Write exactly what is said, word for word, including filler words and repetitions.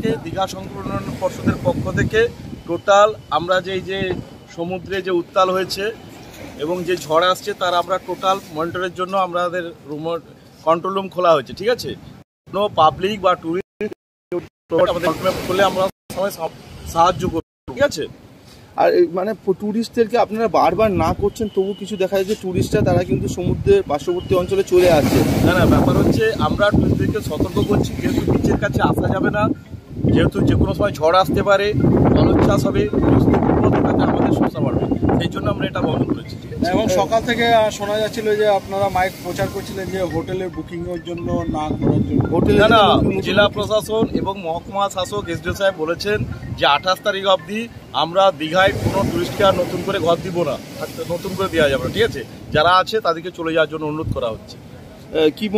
থেকে দীঘা শঙ্কর উন্নয়ন পর্ষদের পক্ষ থেকে টোটাল আমরা যে এই যে সমুদ্রে যে উত্তাল হয়েছে এবং যে ঝড় আসছে তার আমরা টোটাল মনিটরের জন্য আমাদের রুম কন্ট্রোল রুম খোলা হয়েছে। ঠিক আছে, কোনো পাবলিক বা টুরিস্ট আমাদের করলে আমরা সবাই সাহায্য করব। ঠিক আছে, আর মানে ট্যুরিস্টদেরকে আপনারা বারবার না করছেন, তবু কিছু দেখা যাচ্ছে ট্যুরিস্টরা তারা কিন্তু সমুদ্রের পার্শ্ববর্তী অঞ্চলে চলে আসছে। না না ব্যাপার হচ্ছে আমরা টুরিস্টদেরকে সতর্ক করছি, যেহেতু বিচের কাছে আসা যাবে না, যেহেতু যে কোনো সময় ঝড় আসতে পারে, জলোচ্ছ্বাস হবে, আমাদের সমস্যা বাড়বে, সেই জন্য আমরা এটা বন্ধ করেছি। এবং সকাল থেকে শোনা যাচ্ছিল যে আপনারা মাইক প্রচার করছিলেন যে হোটেলের বুকিং এর জন্য না করার জন্য। হোটেলে না, জেলা প্রশাসন এবং মহকুমা শাসক এসডিও সাহেব বলেছেন যে আঠাশ তারিখ অবধি আমরা দীঘায় কোনো টুরিস্টকে আর নতুন করে ঘর দিব না, নতুন করে দেওয়া যাবে না। ঠিক আছে, যারা আছে তাদেরকে চলে যাওয়ার জন্য অনুরোধ করা হচ্ছে। কি